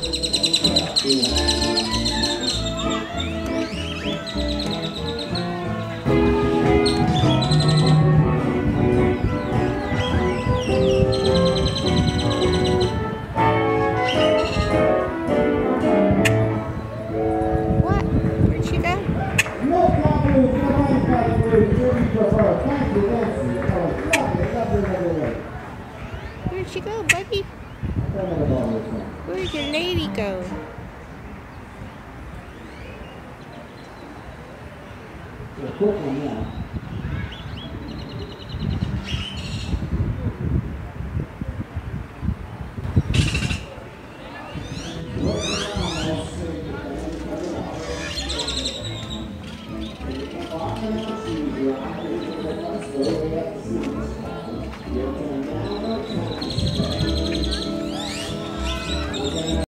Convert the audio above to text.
Where'd she go, buddy? Where'd your lady go? Quick one, yeah.